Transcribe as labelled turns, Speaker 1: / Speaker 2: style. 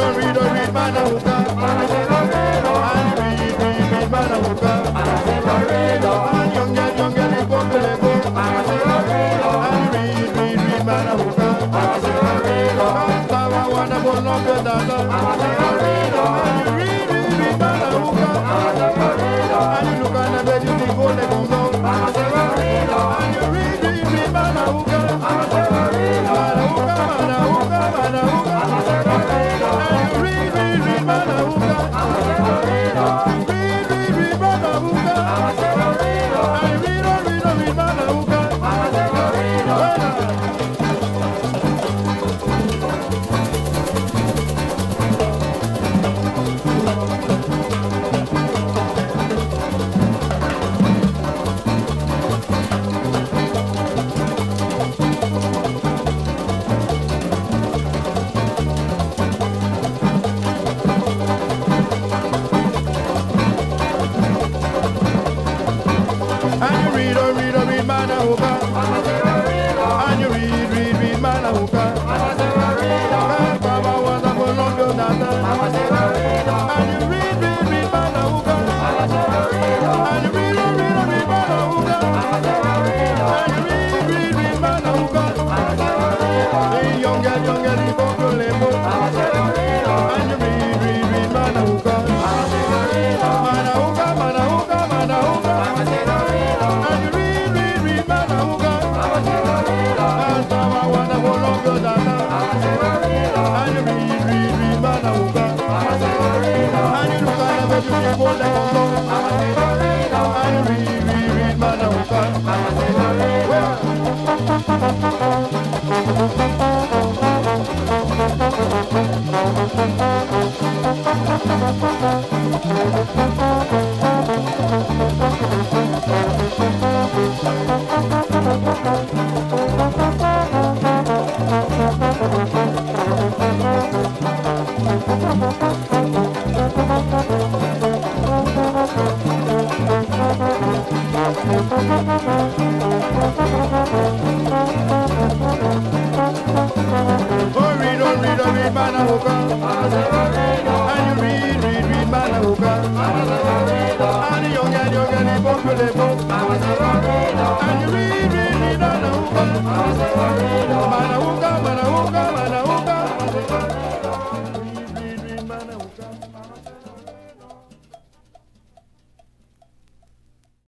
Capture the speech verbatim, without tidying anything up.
Speaker 1: read, read, read, Manauka. And read, read, read, Manauka. And young girl, young girl, you go to the book. And read, read, read, Manauka. And Tava wanna go long to Dada. And you read, read, read, Manauka. And you look at the bed, you go to the book. And you read, read, read, Manauka. Manauka, Manauka, Manauka. And you read, read, read, Manauka. Read, read, read, Manauka. And read, oh, read, oh, read, Manauka. And you read, oh, read, oh, read, Manauka. And you read, read, read, Manauka. And Baba was a Columbia Data. And you read, read, read, Manauka. And you read, oh, read, oh, read, Manauka. And you read, read, read, Manauka. Hey, young girl, young girl, you go to Lebo. And you read, read, read, Manauka. Manauka, Manauka, Manauka. And you read, read, read, Manauka. And Tava wanna go long to Dada. And you read, read, read, Manauka. And you look at the bed, you go like a dog. And you read, read, read, Manauka. Oh, read, oh, read, oh, read, Manauka. And you read, read, read, Manauka. And the young girl, young girl, you go to the book. And you read, read, read, Manauka. Manauka, Manauka, Manauka. Read, read, read, Manauka.